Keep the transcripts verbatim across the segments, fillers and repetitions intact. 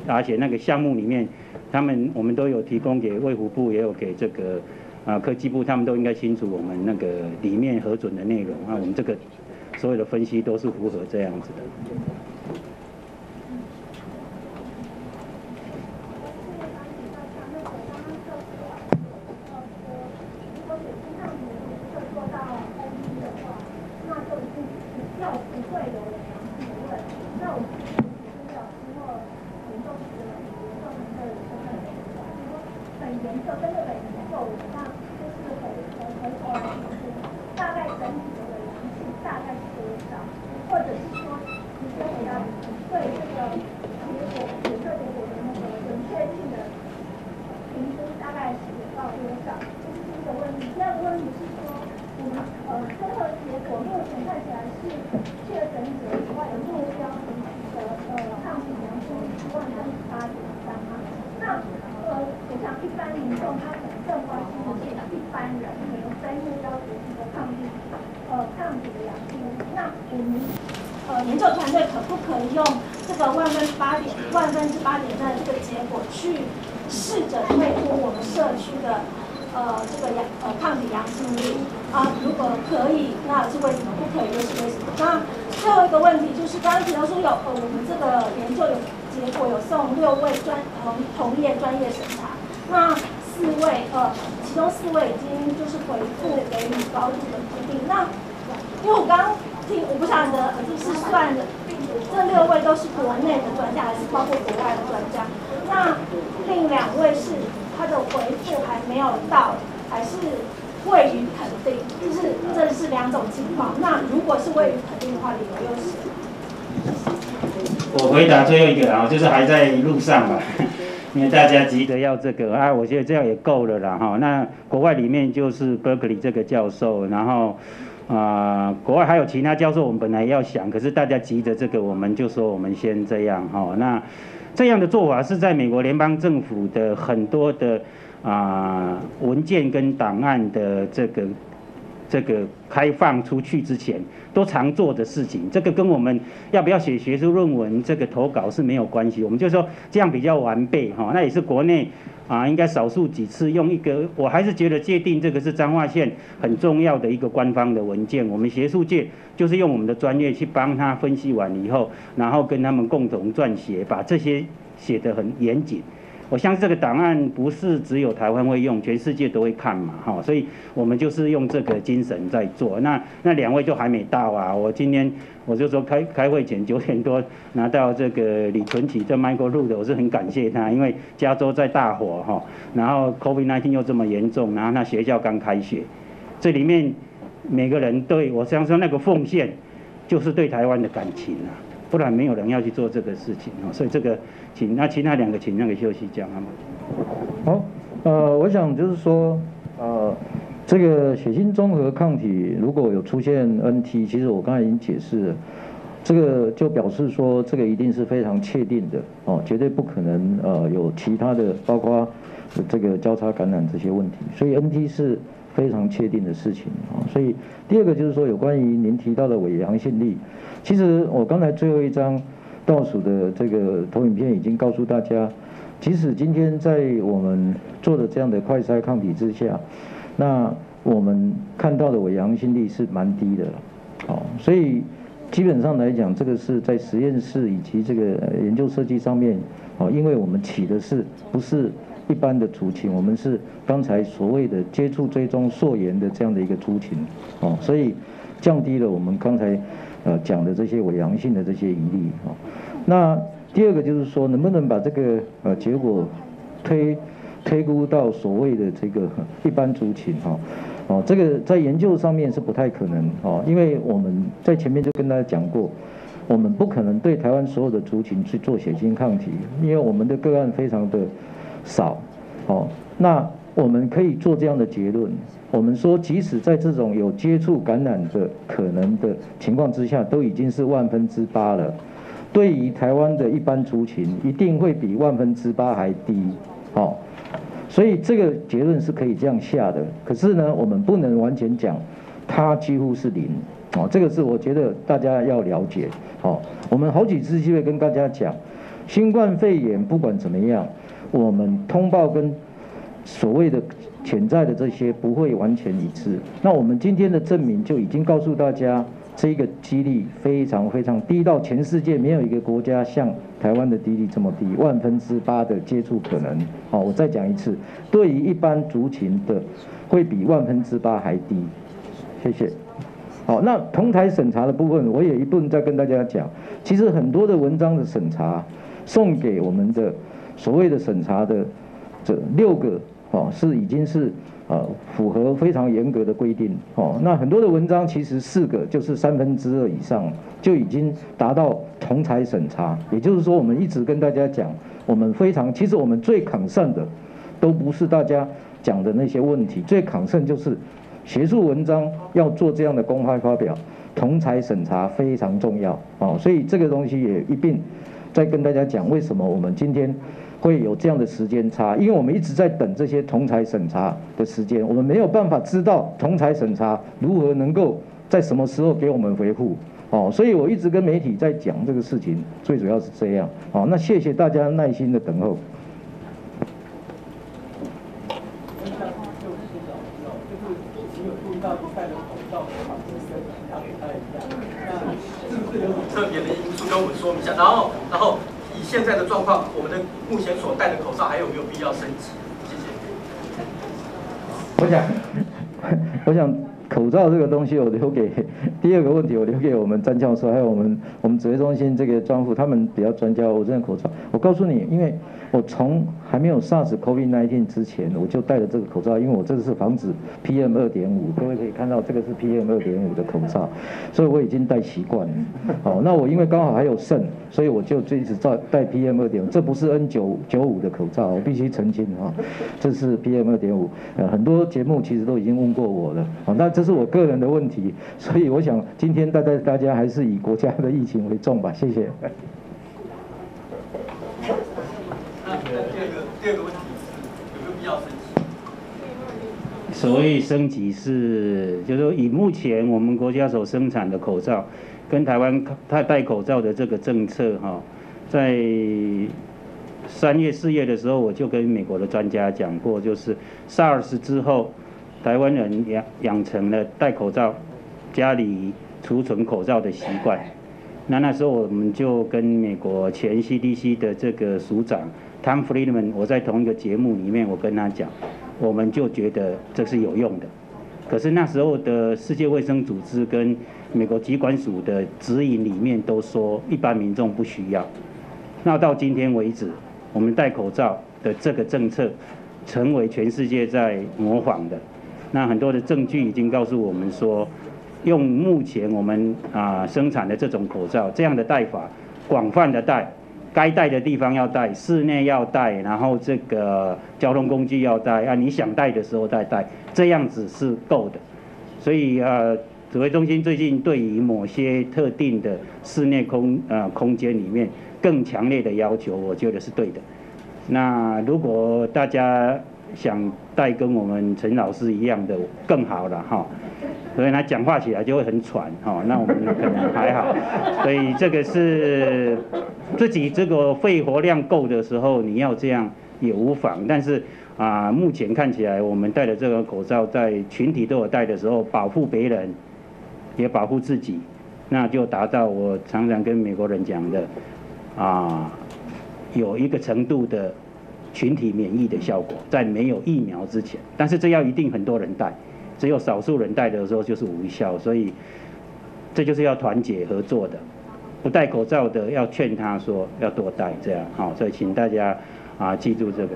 而且那个项目里面，他们我们都有提供给卫福部，也有给这个啊科技部，他们都应该清楚我们那个里面核准的内容啊，我们这个所有的分析都是符合这样子的。 研究团队可不可以用这个万分之八点、万分之八点三的这个结果去试着推估我们社区的呃这个阳呃抗体阳性率啊？如果可以，那是为什么？不可以又是为什么？那最后一个问题就是刚刚提到说有呃我们这个研究有结果有送六位专同同业专业审查，那四位呃其中四位已经就是回复给予高度的肯定。那因为我刚刚听，我不晓得是算的，这六位都是国内的专家，还是包括国外的专家？那另两位是他的回复还没有到，还是未予肯定？就是这是两种情况。那如果是未予肯定的话，理由又是？ 我回答最后一个啊，就是还在路上嘛。因为大家急着要这个啊，我觉得这样也够了啦哈。那国外里面就是 Berkeley 这个教授，然后啊、呃，国外还有其他教授，我们本来要想，可是大家急着这个，我们就说我们先这样哈。那这样的做法是在美国联邦政府的很多的啊、呃、文件跟档案的这个。这个开放出去之前都常做的事情，这个跟我们要不要写学术论文这个投稿是没有关系。我们就说这样比较完备哈，那也是国内啊应该少数几次用一个，我还是觉得界定这个是彰化县很重要的一个官方的文件。我们学术界就是用我们的专业去帮他分析完以后，然后跟他们共同撰写，把这些写得很严谨。我相信这个档案不是只有台湾会用，全世界都会看嘛，哈，所以我们就是用这个精神在做。那那两位就还没到啊，我今天我就说开开会前九点多拿到这个李存启这 Michael Root 的，我是很感谢他，因为加州在大火哈，然后 COVID 十九 又这么严重，然后那学校刚开学，这里面每个人对我相信那个奉献就是对台湾的感情啊。不然没有人要去做这个事情哦，所以这个请那其他两个请那个休息讲好吗？ 好，呃，我想就是说，呃，这个血清综合抗体如果有出现 N T， 其实我刚才已经解释了，这个就表示说这个一定是非常确定的哦，绝对不可能呃有其他的，包括这个交叉感染这些问题，所以 N T 是非常确定的事情啊。所以第二个就是说有关于您提到的伪阳性率。其实我刚才最后一张倒数的这个投影片已经告诉大家，即使今天在我们做的这样的快筛抗体之下，那我们看到的伪阳性率是蛮低的了。好，所以基本上来讲，这个是在实验室以及这个研究设计上面，哦，因为我们起的是不是一般的族群，我们是刚才所谓的接触追踪溯源的这样的一个族群，哦，所以降低了我们刚才。呃，讲的这些伪阳性的这些疑虑啊，那第二个就是说，能不能把这个呃结果推推估到所谓的这个一般族群哈，哦，这个在研究上面是不太可能哦，因为我们在前面就跟大家讲过，我们不可能对台湾所有的族群去做血清抗体，因为我们的个案非常的少，哦，那我们可以做这样的结论。我们说，即使在这种有接触感染的可能的情况之下，都已经是万分之八了。对于台湾的一般族群，一定会比万分之八还低，哦。所以这个结论是可以这样下的。可是呢，我们不能完全讲它几乎是零，哦，这个是我觉得大家要了解，哦。我们好几次机会跟大家讲， 新冠肺炎不管怎么样，我们通报跟所谓的潜在的这些不会完全一致。那我们今天的证明就已经告诉大家，这个几率非常非常低到全世界没有一个国家像台湾的几率这么低，万分之八的接触可能。好，我再讲一次，对于一般族群的会比万分之八还低。谢谢。好，那同台审查的部分，我也一部分再跟大家讲。其实很多的文章的审查送给我们的所谓的审查的这六个哦，是已经是呃符合非常严格的规定哦。那很多的文章其实四个就是三分之二以上就已经达到同台审查，也就是说我们一直跟大家讲，我们非常其实我们最concern的都不是大家讲的那些问题，最concern就是学术文章要做这样的公开发表，同台审查非常重要哦。所以这个东西也一并再跟大家讲，为什么我们今天会有这样的时间差，因为我们一直在等这些同台审查的时间，我们没有办法知道同台审查如何能够在什么时候给我们回复哦，所以我一直跟媒体在讲这个事情，最主要是这样哦。那谢谢大家耐心的等候。 特别的因素跟我们说明一下，然后，然后以现在的状况，我们的目前所戴的口罩还有没有必要升级？谢谢。 我想，我想口罩这个东西，我留给第二个问题，我留给我们詹教授，还有我们我们指挥中心这个专副，他们比较专家。我这个口罩，我告诉你，因为我从还没有 SARS-CoV 十九 之前，我就戴了这个口罩，因为我这个是防止 P M 二点五， 各位可以看到这个是 P M 二点五 的口罩，所以我已经戴习惯了。好，那我因为刚好还有剩，所以我就一直在戴 P M 二点五， 这不是 N 九十五 的口罩，我必须澄清啊，这是 P M 二点五。呃，很多节目其实都已经问过我了，好，那这是我个人的问题，所以我想今天大家大家还是以国家的疫情为重吧，谢谢。 第二个问题是有没有必要升级？ 所谓升级是，就是说以目前我们国家所生产的口罩，跟台湾戴戴口罩的这个政策哈，在三月四月的时候，我就跟美国的专家讲过，就是 SARS 之后，台湾人养养成了戴口罩、家里储存口罩的习惯。那那时候我们就跟美国前 C D C 的这个署长 Tom Friedman， 我在同一个节目里面，我跟他讲，我们就觉得这是有用的。可是那时候的世界卫生组织跟美国疾管署的指引里面都说，一般民众不需要。那到今天为止，我们戴口罩的这个政策，成为全世界在模仿的。那很多的证据已经告诉我们说，用目前我们啊、呃、生产的这种口罩，这样的戴法，广泛的戴，该戴的地方要戴，室内要戴，然后这个交通工具要戴啊，你想戴的时候再戴，这样子是够的。所以呃，指挥中心最近对于某些特定的室内空呃空间里面更强烈的要求，我觉得是对的。那如果大家想戴跟我们陈老师一样的更好了哈，所以他讲话起来就会很喘哈，那我们可能还好，所以这个是自己这个肺活量够的时候，你要这样也无妨。但是啊，目前看起来我们戴的这个口罩，在群体都有戴的时候，保护别人，也保护自己，那就达到我常常跟美国人讲的啊，有一个程度的群体免疫的效果，在没有疫苗之前。但是这要一定很多人戴，只有少数人戴的时候就是无效，所以这就是要团结合作的。不戴口罩的要劝他说要多戴，这样好，所以请大家啊记住这个。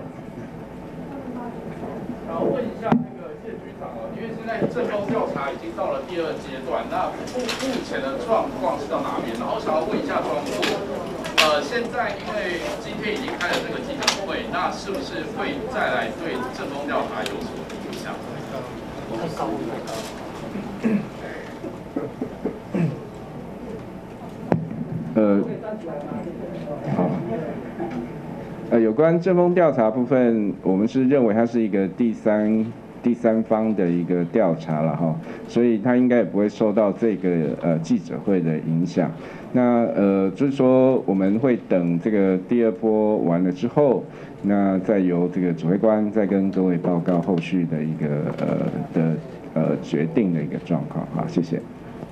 然后问一下那个谢局长哦，因为现在政风调查已经到了第二阶段，那目目前的状况是到哪边？然后想要问一下庄副，呃，现在因为今天已经开了这个记者会，那是不是会再来对政风调查有什么影响？ 呃，好。呃，有关政风调查部分，我们是认为它是一个第三第三方的一个调查了哈，所以他应该也不会受到这个呃记者会的影响。那呃就是说我们会等这个第二波完了之后，那再由这个指挥官再跟各位报告后续的一个呃的呃决定的一个状况。好，谢谢。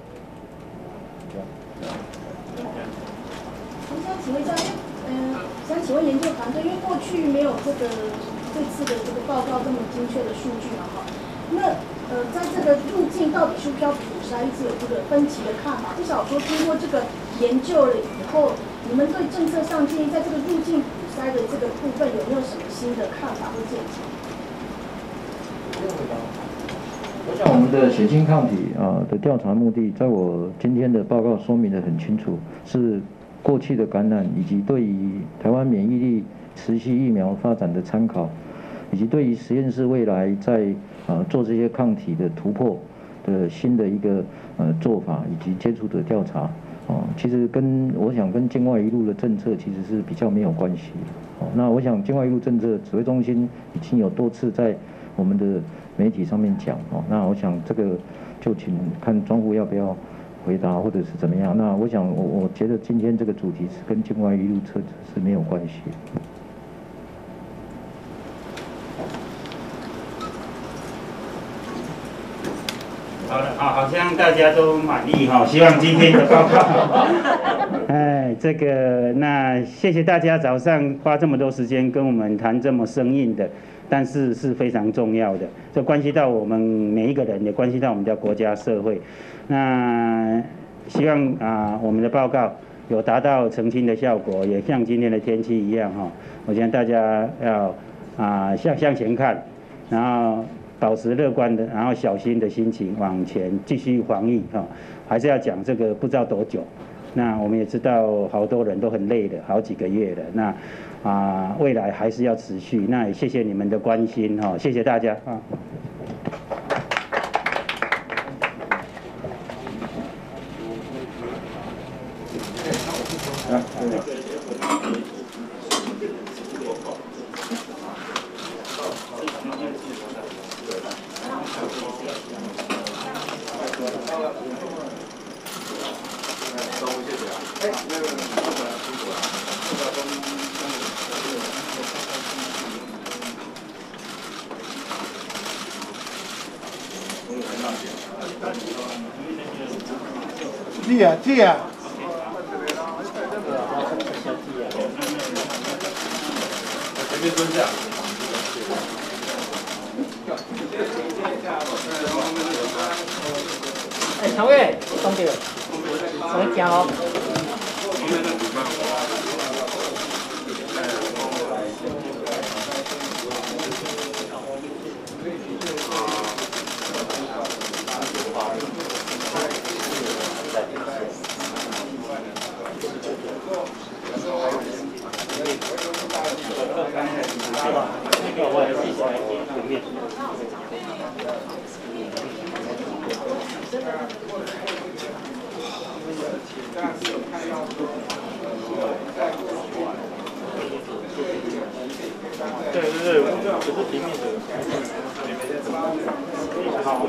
我想请问一下，嗯、呃，想请问研究团队，因为过去没有这个这次的这个报告这么精确的数据嘛，哈，那呃，在这个入境到底需不需要普筛，一直有这个分歧的看法。至少说经过这个研究了以后，你们对政策上建议在这个入境普筛的这个部分有没有什么新的看法或见解？ 我想我们的血清抗体啊的调查目的，在我今天的报告说明得很清楚，是过去的感染以及对于台湾免疫力持续疫苗发展的参考，以及对于实验室未来在啊做这些抗体的突破的新的一个呃做法以及接触者调查啊，其实跟我想跟境外一路的政策其实是比较没有关系的。那我想境外一路政策指挥中心已经有多次在我们的媒体上面讲哦，那我想这个就请看庄户要不要回答或者是怎么样。那我想我我觉得今天这个主题是跟境外一路策是没有关系。 好了，好，好像大家都满意哈，希望今天的报告，哎，这个那谢谢大家早上花这么多时间跟我们谈这么生硬的。但是是非常重要的，这关系到我们每一个人，也关系到我们的国家社会。那希望啊、呃，我们的报告有达到澄清的效果，也像今天的天气一样哈。我觉得大家要啊、呃、向向前看，然后保持乐观的，然后小心的心情往前继续防疫哈。还是要讲这个不知道多久。那我们也知道好多人都很累了，好几个月了。那啊，未来还是要持续。那也谢谢你们的关心哈，谢谢大家啊。 记啊记啊。 前面蹲下。 哎，常委，东边，什么讲哦？ 对对对，可是平面的。好。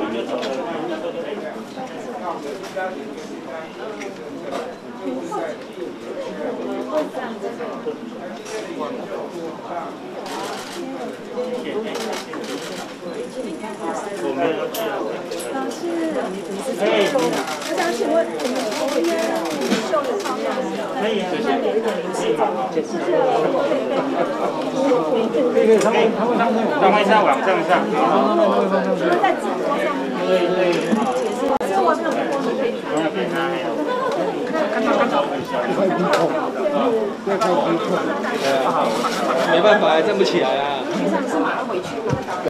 我们老师，哎，我想请问你们今天领袖的方向是什么？ 可以啊， 可以， 可以，他们他们他们他们在网站上， 就是在直播上面。 对对。 所以我没有看过，可以看。看到看到。 没办法，站不起来啊。 实际上是马上回去。